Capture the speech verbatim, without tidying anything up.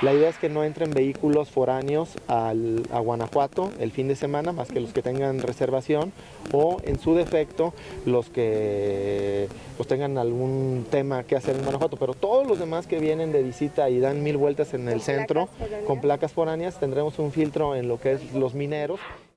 La idea es que no entren vehículos foráneos al, a Guanajuato el fin de semana, más que los que tengan reservación, o en su defecto los que pues, tengan algún tema que hacer en Guanajuato, pero todos los demás que vienen de visita y dan mil vueltas en el centro con placas foráneas, tendremos un filtro en lo que es los mineros.